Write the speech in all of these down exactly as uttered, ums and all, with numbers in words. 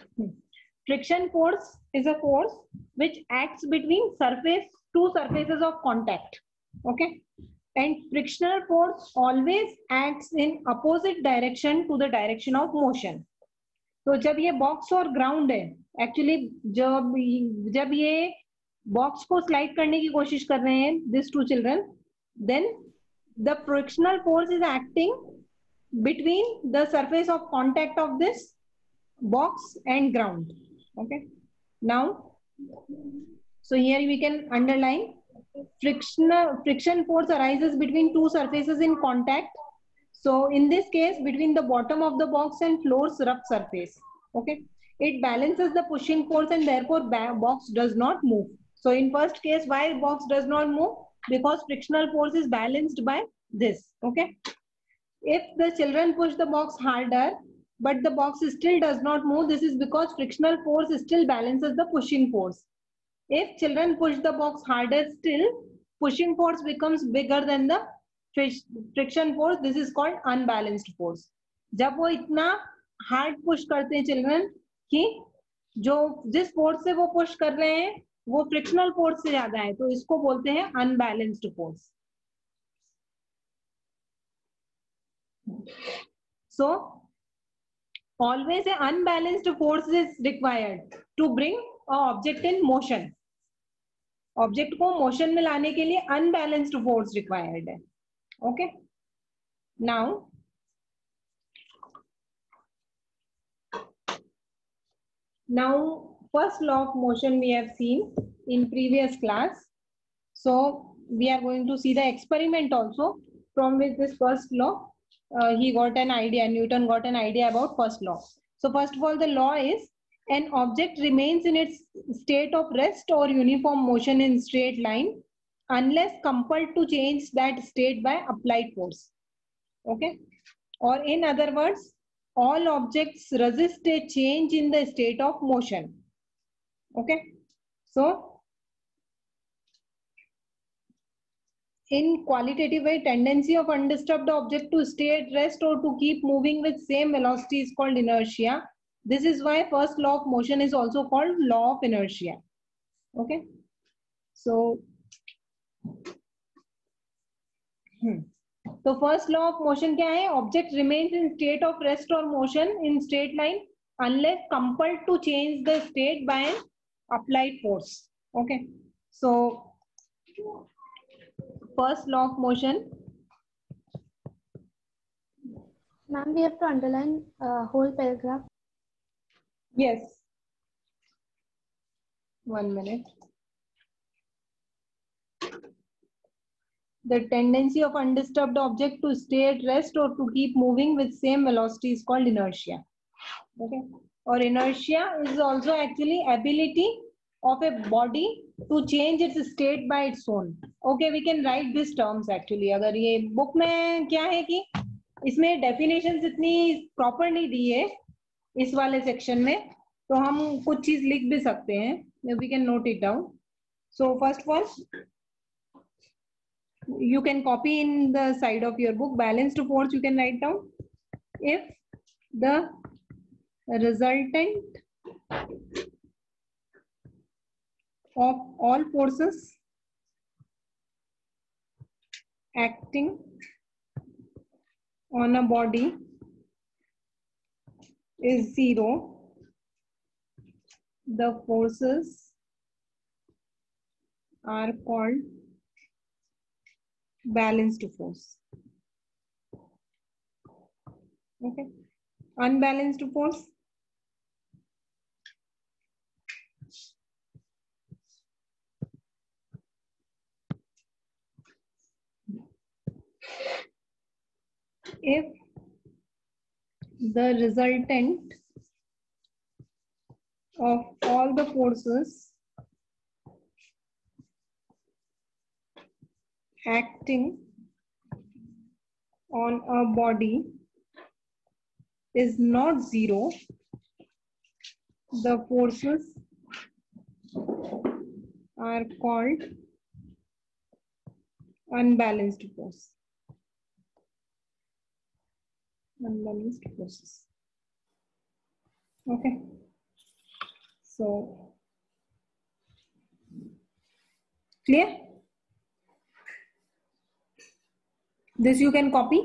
Friction force is a force which acts between surface two surfaces of contact. Okay, and frictional force always acts in opposite direction to the direction of motion. तो जब ये box और ground है, actually जब जब ये box को slide करने की कोशिश कर रहे हैं this two children, then the frictional force is acting between the surface of contact of this box and ground. Okay, now so here we can underline friction friction force arises between two surfaces in contact. So in this case between the bottom of the box and floor's rough surface. Okay, it balances the pushing force and therefore box does not move. So in first case why box does not move? Because frictional force is balanced by this. Okay, if the children push the box harder but the box still does not move, this is because frictional force still balances the pushing force. If children push the box harder still, pushing force becomes bigger than the friction force. This is called unbalanced force. जब वो इतना hard push करते हैं children कि जो जिस force से वो पुश कर रहे हैं वो फ्रिक्शनल फोर्स से ज्यादा है, तो इसको बोलते हैं unbalanced force. So always an unbalanced force is required to bring a object in motion. Object को मोशन में लाने के लिए अनबैलेंस्ड फोर्स रिक्वायर्ड है. Okay, now now first law of motion we have seen in previous class, so we are going to see the experiment also from which this first law uh, he got an idea, Newton got an idea about first law. So first of all the law is an object remains in its state of rest or uniform motion in straight line unless compelled to change that state by applied force. Okay, or in other words all objects resist a change in the state of motion. Okay, so in qualitative way, tendency of undisturbed object to stay at rest or to keep moving with same velocity is called inertia. This is why first law of motion is also called law of inertia. Okay, so hmm. So first law of motion क्या है? Object remains in state of rest or motion in straight line unless compelled to change the state by an applied force. Okay, so first law of motion. Ma'am, we have to underline uh, whole paragraph. Yes. One minute. The tendency of undisturbed object to stay at rest or to keep moving with same velocity is called inertia. Okay. Or inertia is also actually ability of a body to change its state by its own. Okay, we can write these terms actually. अगर ये book में क्या है कि इसमें definitions इतनी proper नहीं दी है इस वाले section में, तो हम कुछ चीज लिख भी सकते हैं. We can note it down. So first of all, you can copy in the side of your book. Balanced force you can write down. If the resultant of all forces acting on a body is zero, the forces are called balanced force. Okay, unbalanced force. If the resultant of all the forces acting on a body is not zero, the forces are called unbalanced force. Unbalanced forces. Okay. So clear? This you can copy.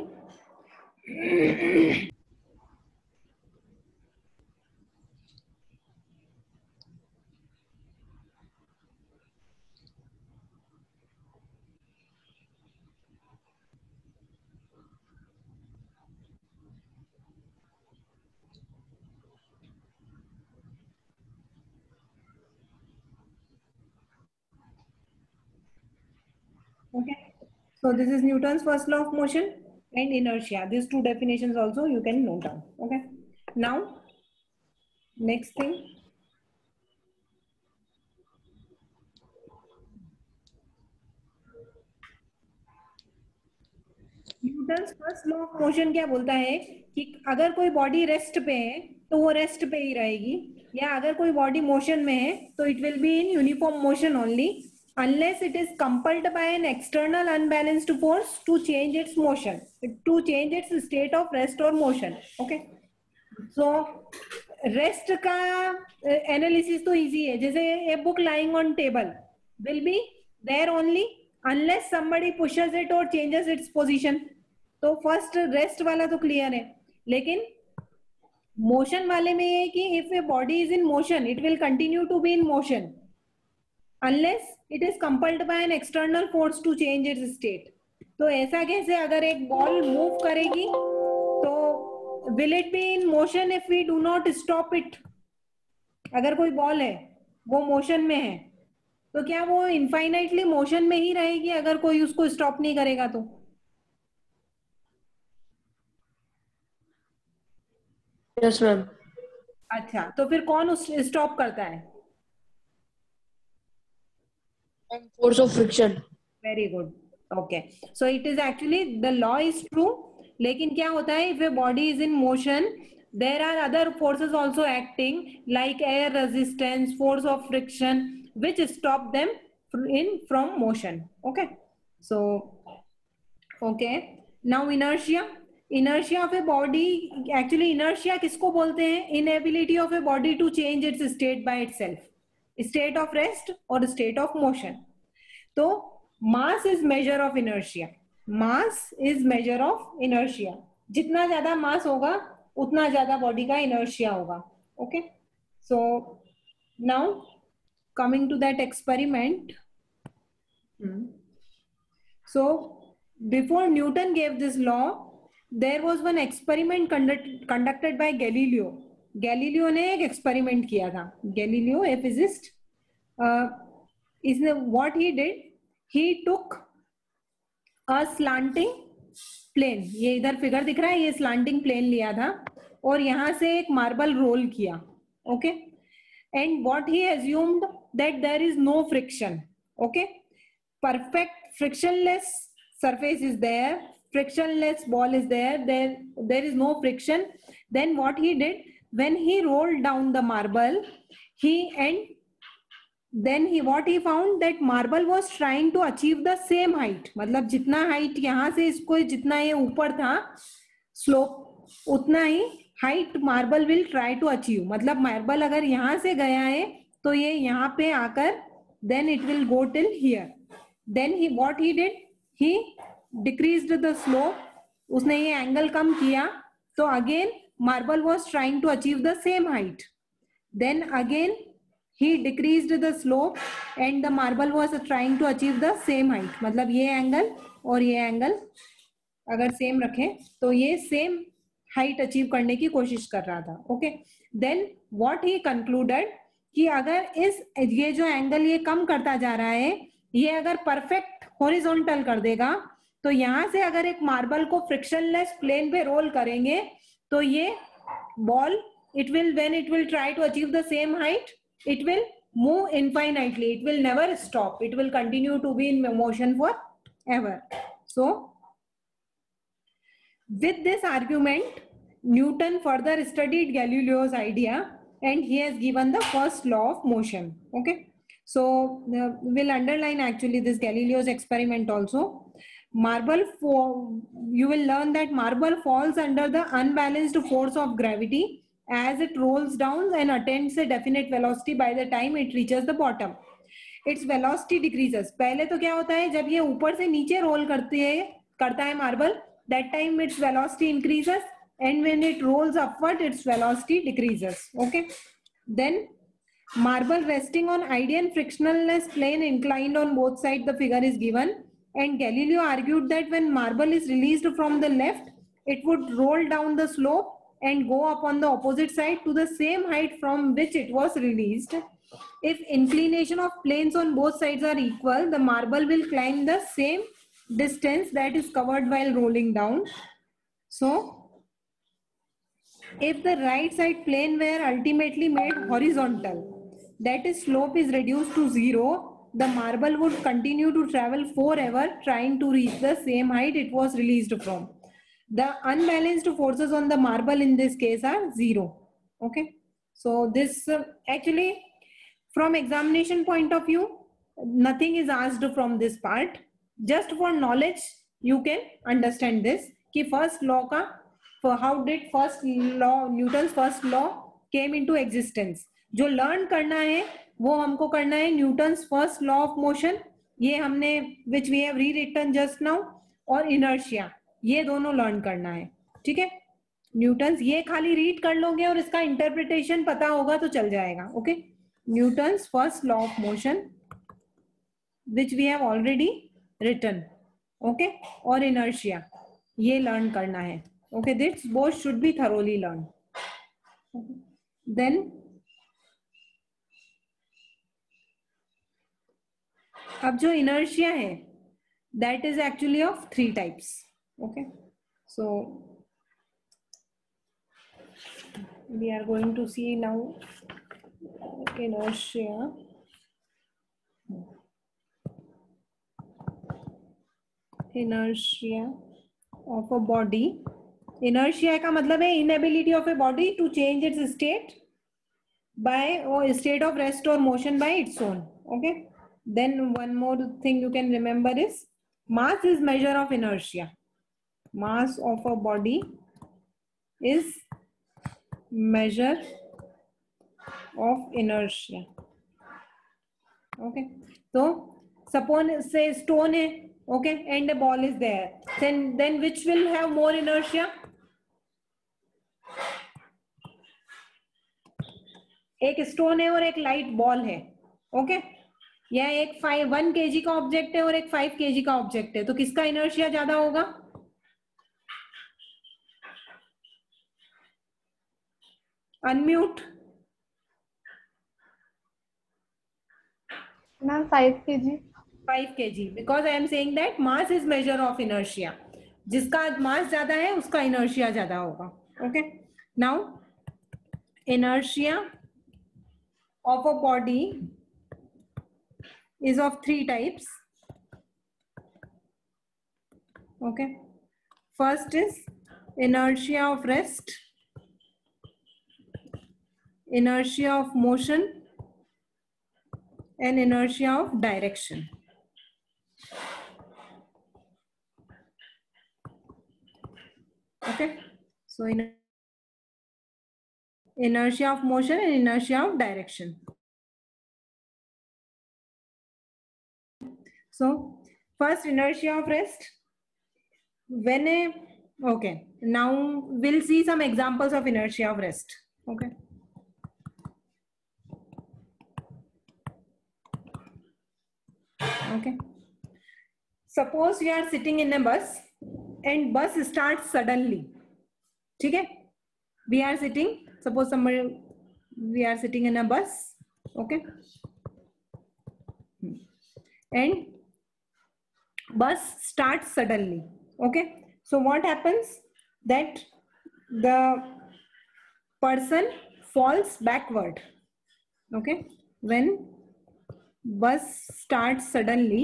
Okay, so this is Newton's first law of motion and inertia. These two definitions also you can note down. Okay, now next thing, Newton's first law of motion क्या बोलता है कि अगर कोई body rest पे है तो वो रेस्ट पे ही रहेगी, या अगर कोई बॉडी मोशन में है तो it will be in uniform motion only unless it is compelled by an external unbalanced force to change its motion, to change its state of rest or motion. Okay, so rest का analysis तो easy है, जैसे a book lying on table will be there only unless somebody pushes it or changes its position. तो first rest वाला तो clear है, लेकिन motion वाले में ये कि if a body is in motion it will continue to be in motion unless it is compelled by an external force to change its state. तो ऐसा कैसे, अगर एक बॉल मूव करेगी तो will it be in motion if we do not stop it? अगर कोई ball है वो मोशन में है तो क्या वो इनफाइनाइटली मोशन में ही रहेगी अगर कोई उसको स्टॉप नहीं करेगा तो? Yes ma'am. अच्छा, तो फिर कौन उस स्टॉप करता है? Force of friction. Very good. Okay. So it is actually the law is true. लेकिन क्या होता है, if a body is in motion, there are other forces also acting like air resistance, force of friction, which stop them in from motion. Okay. So, okay. Now inertia. Inertia of a body, actually inertia किसको बोलते हैं? Inability of a body to change its state by itself. State of rest or state of motion. तो mass is measure of inertia. Mass is measure of inertia. जितना ज्यादा mass होगा उतना ज्यादा body का inertia होगा. Okay. So now coming to that experiment. Hmm. So before Newton gave this law, there was one experiment conduct, conducted by Galileo. Galileo ने एक experiment किया था. Galileo, a physicist, uh, इसने what he did, he took a slanting plane. ये इधर figure दिख रहा है, ये slanting plane लिया था और यहाँ से एक marble roll किया. Okay, and what he assumed that there is no friction. Okay, perfect frictionless surface is there, frictionless ball is there, there there is no friction. Then what he did, when he rolled down the marble, he and then he what he found that marble was trying to achieve the same height. मतलब जितना height यहाँ से इसको जितना ये ऊपर था slope उतना ही height marble will try to achieve. मतलब marble अगर यहाँ से गया है तो ये यहाँ पे आकर then it will go till here. Then he what he did, he decreased the slope. उसने ये angle कम किया तो again marble was trying to achieve the same height. Then again he decreased the slope and the marble was trying to achieve the same height. मतलब ये angle और ये angle अगर same रखें तो ये same height achieve करने की कोशिश कर रहा था. Okay. Then what he concluded कि अगर इस ये जो angle ये कम करता जा रहा है, ये अगर perfect horizontal कर देगा तो यहाँ से अगर एक marble को frictionless plane पे roll करेंगे तो ये ball it will when it will try to achieve the same height, it will move infinitely. It will never stop. It will continue to be in motion forever. So, with this argument, Newton further studied Galileo's idea and he has given the first law of motion. Okay. So, uh, we'll underline actually this Galileo's experiment also. Marble, fall, you will learn that marble falls under the unbalanced force of gravity as it rolls down and attains a definite velocity by the time it reaches the bottom. Its velocity decreases. पहले तो क्या होता है, जब ये ऊपर से नीचे रोल करती है करता है marble, that time its velocity increases, and when it rolls upward its velocity decreases. Okay, then marble resting on ideal frictionless plane inclined on both sides, the figure is given, and Galileo argued that when marble is released from the left, it would roll down the slope and go up on the opposite side to the same height from which it was released. If inclination of planes on both sides are equal, the marble will climb the same distance that is covered while rolling down. So, if the right side plane were ultimately made horizontal, that is, slope is reduced to zero, the marble would continue to travel forever trying to reach the same height it was released from. The unbalanced forces on the marble in this case are zero. Okay, so this uh, actually from examination point of view, nothing is asked from this part. Just for knowledge, you can understand this. कि first law का, for how did first law, Newton's first law came into existence. जो learn करना है, वो हमको करना है Newton's first law of motion. ये हमने which we have rewritten just now, और inertia. ये दोनों लर्न करना है. ठीक है, न्यूटन्स ये खाली रीड कर लोगे और इसका इंटरप्रिटेशन पता होगा तो चल जाएगा. Okay, Newton's first law of motion which we have already written. Okay, और इनर्शिया ये लर्न करना है. Okay, this both should be thoroughly learn. Then अब जो इनर्शिया है that is actually of three types. Okay, so we are going to see now inertia. Inertia of a body. Inertia का मतलब है inability of a body to change its state by or state of rest or motion by its own. Okay, then one more thing you can remember is mass is measure of inertia. Mass of a body is measure of inertia. Okay, so suppose say stone है, okay, and a ball is there, then then which will have more inertia? एक stone है और एक light ball है. Okay, या एक five one KG का object है और एक फाइव केजी का ऑब्जेक्ट है, तो किसका इनर्शिया ज्यादा होगा? Unmute. Ma'am, five kilograms. five kilograms. Because I am saying that mass is measure of inertia. जिसका mass ज्यादा है उसका inertia ज्यादा होगा. Okay. Now, inertia of a body is of three types. Okay. First is inertia of rest, inertia of motion, and inertia of direction. Okay, so in inertia of motion and inertia of direction. So first, inertia of rest. When a okay, now we'll see some examples of inertia of rest. Okay. Okay, suppose you are sitting in a bus and bus starts suddenly. ठीक है, we are sitting, suppose somebody we are sitting in a bus. Okay, and bus starts suddenly. Okay, so what happens that the person falls backward. Okay, when bus starts suddenly,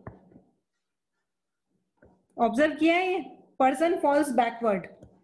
observe किया है, ये person falls backward.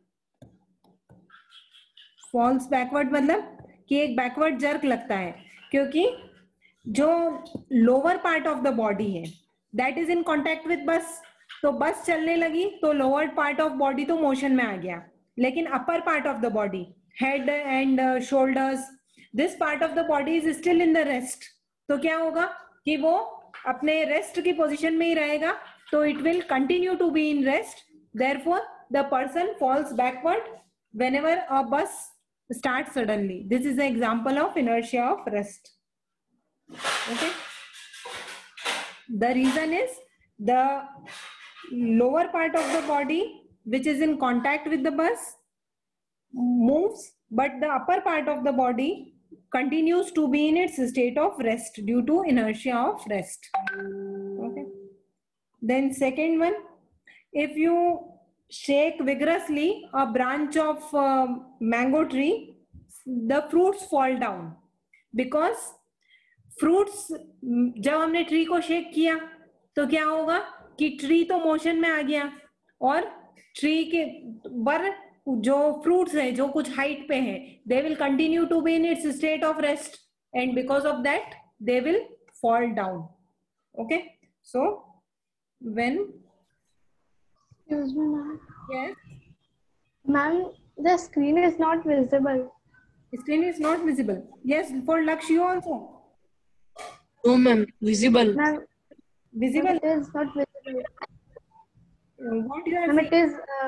Falls backward मतलब कि एक backward jerk लगता है, क्योंकि जो lower part of the body है that is in contact with bus. तो बस चलने लगी तो लोअर पार्ट ऑफ बॉडी तो मोशन में आ गया, लेकिन upper part of the body head and uh, shoulders, this part of the body is still in the rest. तो क्या होगा कि वो अपने rest की position में ही रहेगा, तो it will continue to be in rest. Therefore, the person falls backward whenever a bus starts suddenly. This is an example of inertia of rest. Okay. The reason is the lower part of the body, which is in contact with the bus, moves, but the upper part of the body continues to be in its state of rest due to inertia of rest. Okay. Then second one, if you shake vigorously a branch of uh, mango tree, the fruits fall down because fruits, जब हमने tree को shake किया तो क्या होगा कि tree तो motion में आ गया और ट्री के पर जो फ्रूट्स है जो कुछ हाइट पे है, they will continue to be in its state of rest and because of that they will fall down. Okay, so when Excuse me, ma'am. yes, Ma'am, the screen is not visible. screen is not visible. Yes, for Lakshya also No, ma'am. Visible. Ma'am, visible. it is not visible. What you are Ma'am, saying? it is. Uh,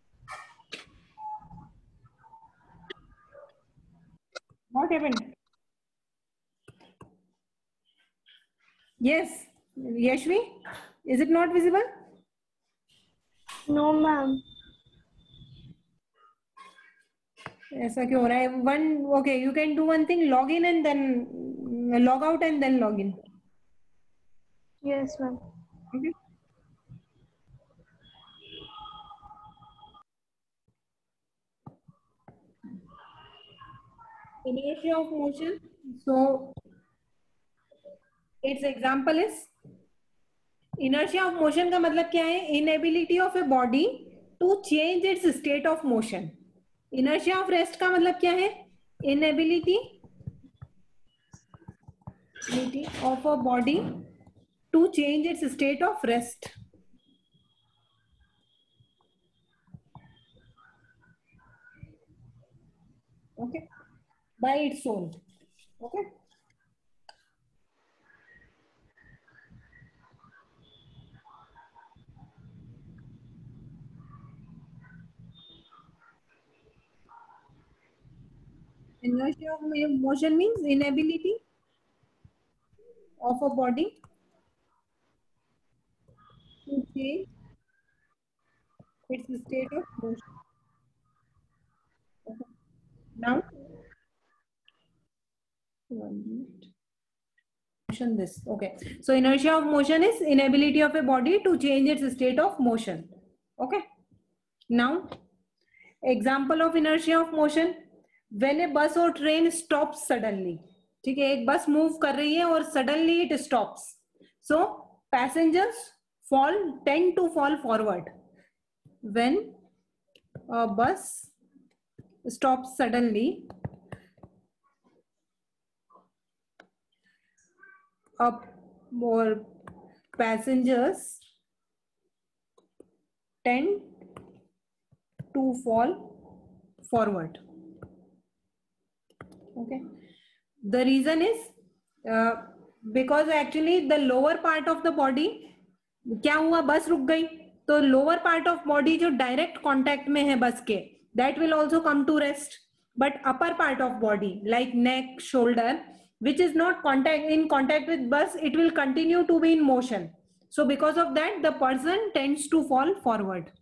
What happened? Yes, Yashvi, is it not visible? no, ma'am. ऐसा क्यों हो रहा है? One, okay, you can do one thing, log in and then log out and then log in. Yes, ma'am. Okay. Inertia of motion. So its example is inertia of motion का मतलब क्या है? Inability of a body to change its state of motion. Inertia of rest का मतलब क्या है? Inability of a body to change its state of rest. Okay, by its own. Okay. Inertia of motion means inability of a body to change its state of motion. Okay. Now, one minute. Motion this. Okay. So inertia of motion is inability of a body to change its state of motion. Okay. Now, example of inertia of motion, when a bus or train stops suddenly. ठीक है, एक बस move कर रही है और suddenly it stops. So passengers fall tend to fall forward. When a bus stops suddenly, up more passengers tend to fall forward. Okay, the reason is uh, because actually the lower part of the body, क्या हुआ, बस रुक गई तो lower part of body जो direct contact में है बस के, that will also come to rest, but upper part of body like neck, shoulder, which is not contact in contact with bus, it will continue to be in motion. So because of that the person tends to fall forward.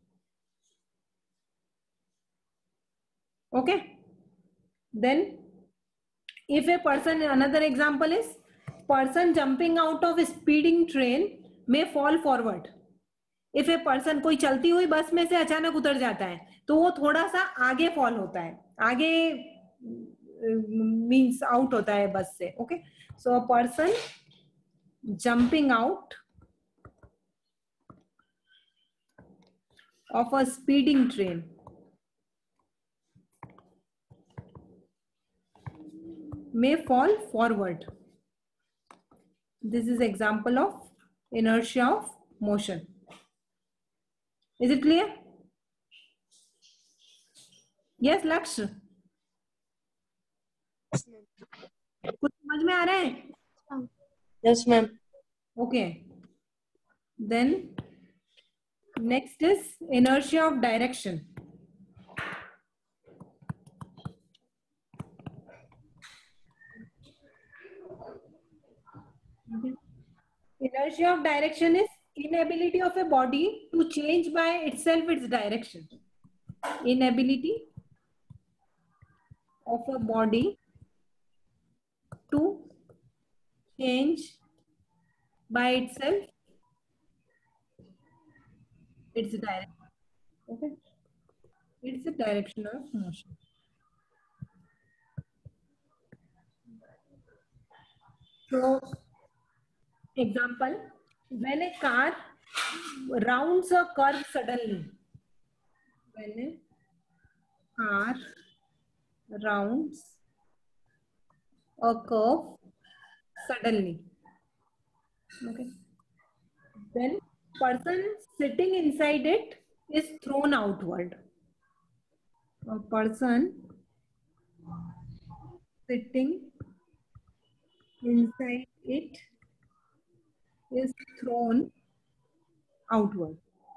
Okay, then if a person, another example is person jumping out of a speeding train may fall forward. If a person, कोई चलती हुई बस में से अचानक उतर जाता है तो वो थोड़ा सा आगे फॉल होता है, आगे means out होता है बस से. Okay, so a person jumping out of a speeding train may fall forward. This is example of inertia of motion. Is it clear? Yes, Lakshya. कुछ समझ में आ रहा है? Yes, ma'am. Okay. Then next is inertia of direction. Inertia of direction is inability of a body to change by itself its direction. Inability of a body to change by itself its direction. Okay, it's a direction of motion. So, example, when a car rounds a curve suddenly, when a car rounds a curve suddenly, okay, then person sitting inside it is thrown outward. A person sitting inside it is thrown outward.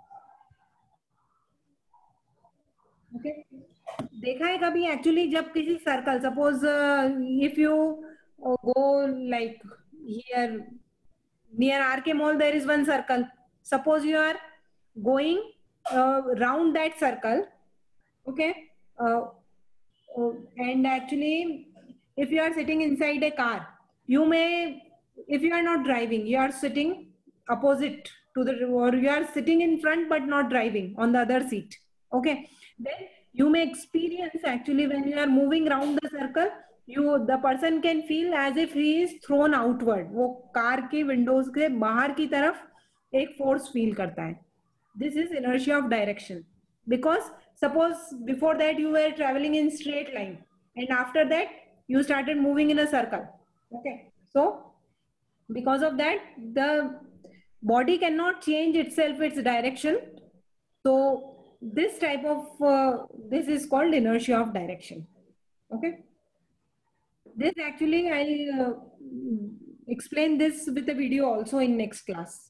Okay. देखा है कभी actually जब किसी circle suppose if you go like here near R K Mall there is one circle. Suppose you are going uh, round that circle, okay, uh, uh, and actually if you are sitting inside a car, you may, if you are not driving, you are sitting opposite to the, or you are sitting in front but not driving on the other seat, okay, then you may experience actually when you are moving round the circle, you the person can feel as if he is thrown outward. वो car के windows के बाहर की तरफ एक force feel करता है. This is inertia of direction. Because suppose before that you were traveling in straight line and after that you started moving in a circle. Okay, so because of that the body cannot change itself its direction. So this type of uh, this is called inertia of direction. Okay. This actually I'll uh, explain this with a video also in next class.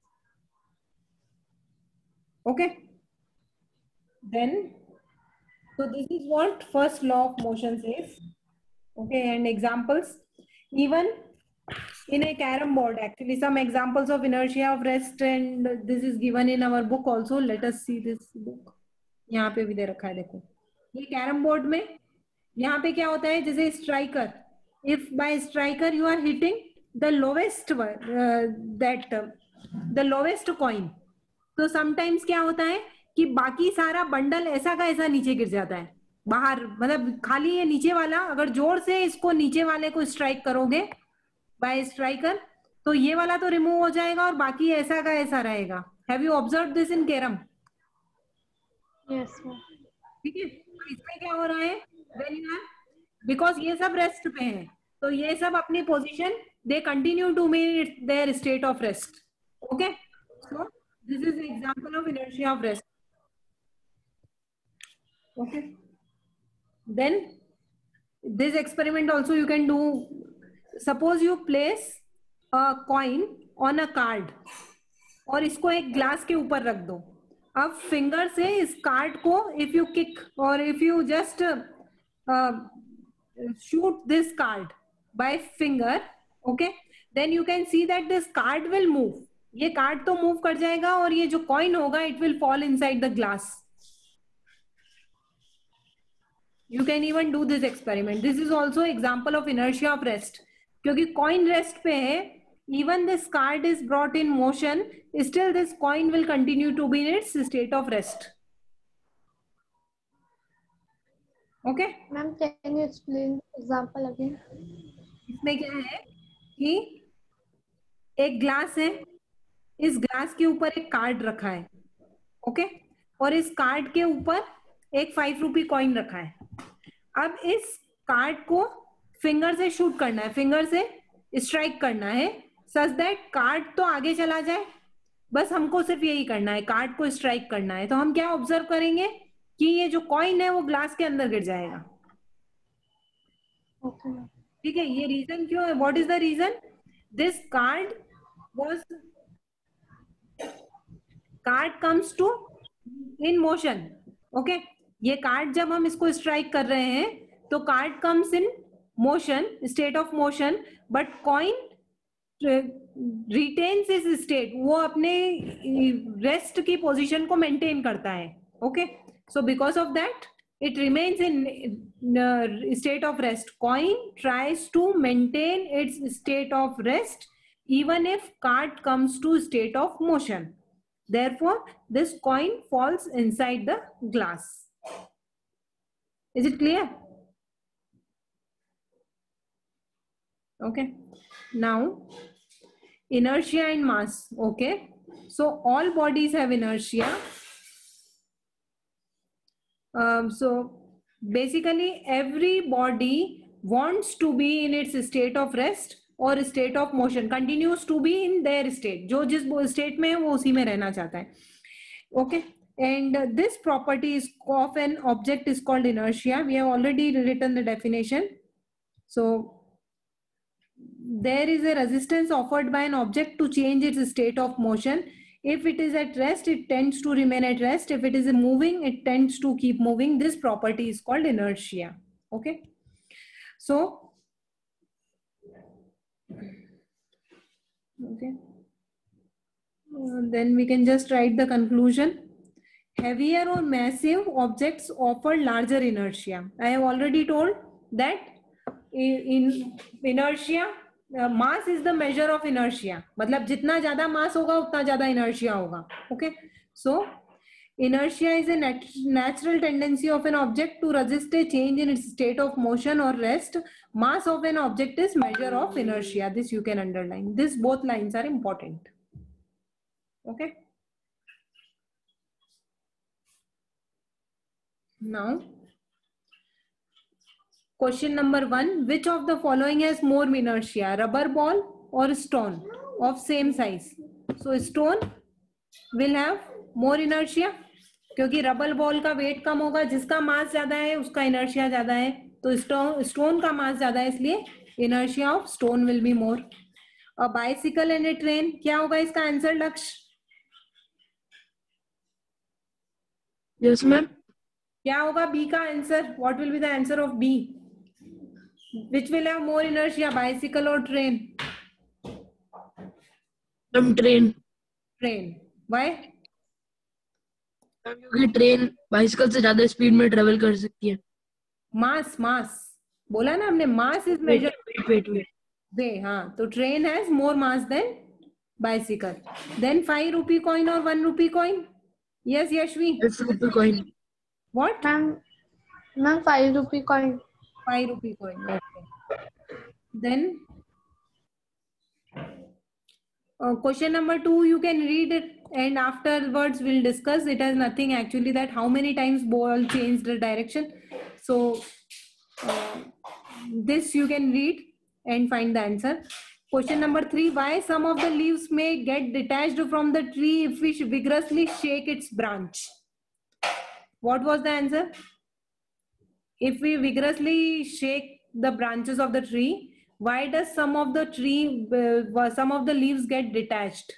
Okay. Then, so this is what first law of motion says. Okay, and examples. Even in a carom board, actually some examples of inertia of rest, and this is given in our book also. Let us see this book. यहाँ पे भी दे रखा है, देखो ये carrom board में यहाँ पे क्या होता है, जैसे striker, if by striker you are hitting the lowest uh, that uh, the lowest coin, तो sometimes क्या होता है कि बाकी सारा बंडल ऐसा का ऐसा नीचे गिर जाता है बाहर, मतलब खाली ये नीचे वाला, अगर जोर से इसको नीचे वाले को स्ट्राइक करोगे बाय स्ट्राइकर तो ये वाला तो रिमूव हो जाएगा और बाकी ऐसा का ऐसा रहेगा. Have you observe this in carrom? Yes. ठीक है, तो इसमें क्या हो रहा है, व्हेन यू आर, बिकॉज ये सब रेस्ट पे है तो ये सब अपनी position they continue to main their state of rest. Okay, so this is example of inertia of rest. Okay, then this experiment also you can do. Suppose you place a coin on a card और इसको एक glass के ऊपर रख दो. अब finger से इस कार्ड को इफ यू किक और if you just shoot this card by finger, okay, then you can see that this card will move. ये कार्ड तो मूव कर जाएगा और ये जो कॉइन होगा it will fall inside the glass. You can even do this experiment. This is also example of inertia of rest. क्योंकि coin rest पे है, even this card is brought in motion, still this coin will continue to be in its state of rest. Okay, Ma'am, can you explain example again? इसमें क्या है कि एक glass है, इस ग्लास के ऊपर एक कार्ड रखा है, ओके, और इस कार्ड के ऊपर एक फाइव रुपी कॉइन रखा है. अब इस कार्ड को फिंगर से शूट करना है, फिंगर से स्ट्राइक करना है सच दैट कार्ड तो आगे चला जाए. बस हमको सिर्फ यही करना है, कार्ड को स्ट्राइक करना है. तो हम क्या ऑब्जर्व करेंगे कि ये जो कॉइन है वो ग्लास के अंदर गिर जाएगा. Okay. ठीक है, ये रीजन क्यों है? What is the reason? This card was card comes to in motion. Okay, ये कार्ड जब हम इसको स्ट्राइक कर रहे हैं तो card comes in motion, state of motion, but coin retains its state, वो अपने रेस्ट की पोजीशन को मेंटेन करता है. Okay, so because of that it remains in uh, state of rest. Coin tries to maintain its state of rest even if card comes to state of motion. Therefore, this coin falls inside the glass. Is it clear? Okay. Now, inertia and mass. Okay. So, all bodies have inertia. Um, so basically every body wants to be in its state of rest or state of motion, continues to be in their state. जो जिस state में है वो उसी में रहना चाहता है. Okay, and uh, this property is of an object is called inertia. We have already written the definition. So there is a resistance offered by an object to change its state of motion. If it is at rest, it tends to remain at rest. If it is moving, it tends to keep moving. This property is called inertia. Okay. So, okay. Uh, then we can just write the conclusion. Heavier or massive objects offer larger inertia. I have already told that in, in inertia, Uh, mass is the measure of inertia. मतलब जितना ज्यादा mass होगा उतना ज्यादा inertia होगा. Okay, so inertia is a nat natural tendency of an object to resist a change in its state of motion or rest. Mass of an object is measure of inertia. This you can underline. This both lines are important. Okay. Now, question number one, which of the following has more inertia, rubber ball or stone of same size? So stone will have more inertia क्योंकि rubber ball का weight कम होगा, जिसका मास ज्यादा है उसका inertia ज्यादा है, तो स्टोन स्टोन का मास ज्यादा है, इसलिए inertia of stone will be more. A bicycle and a train, क्या होगा इसका आंसर लक्ष्य? Yes, ma'am. क्या होगा बी का answer? What will be the answer of B? Which will have more inertia, bicycle or train? Ma'am, train. Train. Why? क्योंकि train bicycle से ज्यादा स्पीड में ट्रेवल कर सकती है. मास मास बोला ना हमने, mass is measure weight weight weight way. हाँ, तो train has more mass than bicycle. Then five rupee coin और one rupee coin. Yes Yashvi. Five rupee coin. What ma'am ma'am five rupee coin. Five rupee coin. Okay. Then question number two, you can read it and afterwards we'll discuss. It has nothing actually that how many times ball changed the direction. So uh, this you can read and find the answer. Question number three, why some of the leaves may get detached from the tree if we vigorously shake its branch? What was the answer? If we vigorously shake the branches of the tree, why does some of the tree, uh, some of the leaves get detached?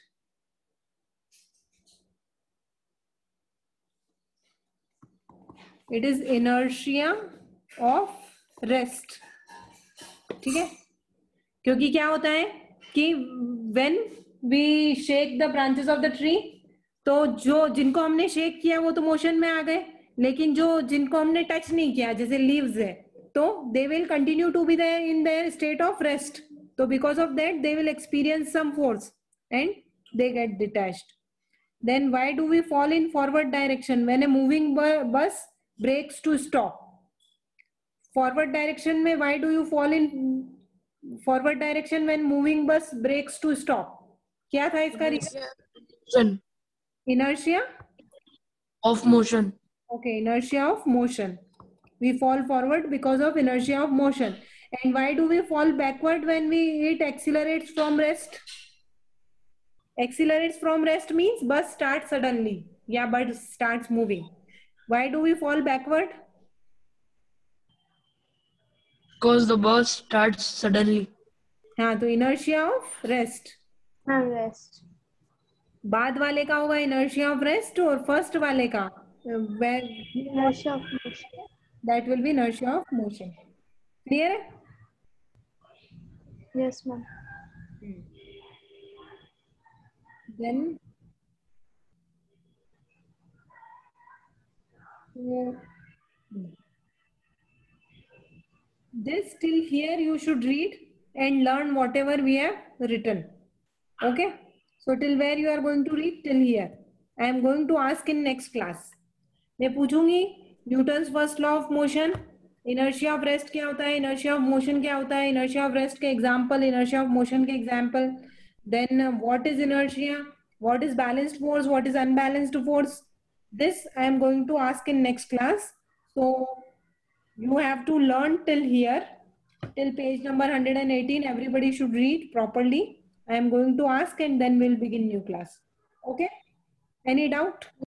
It is inertia of rest. ठीक है, क्योंकि क्या होता है कि when we shake the branches of the tree, तो जो जिनको हमने शेक किया वो तो मोशन में आ गए, लेकिन जो जिनको हमने टच नहीं किया जैसे लीव्स है, तो they will continue to be there in their state of rest. So because of that they will experience some force and they get detached. Then why do we fall in forward direction when a moving bus brakes to stop? Forward direction में why do you fall in forward direction when moving bus brakes to stop? क्या था इसका reason? Inertia of motion. Okay, inertia of motion. We fall forward because of inertia of motion. And why do we fall backward when we it accelerates from rest? Accelerates from rest means bus starts suddenly. Yeah, but starts moving. Why do we fall backward? Because the bus starts suddenly. हाँ, तो inertia of rest. Ma'am, rest. बाद वाले का होगा inertia of rest और first वाले का where Inertia of motion. that will be inertia of motion. Clear है? Yes, ma'am. Then uh, this till here you should read and learn whatever we have written. Okay, so till where you are going to read? Till here. I am going to ask in next class. मैं पूछूंगी Newton's first law of motion, inertia of rest क्या होता है, inertia of motion क्या होता है, inertia of rest के example, inertia of motion के example, then what is inertia, what is balanced force, what is unbalanced force. This I am going to ask in next class. So you have to learn till here, till page number one hundred eighteen. Everybody should read properly. I am going to ask and then we'll begin new class. Okay, any doubt?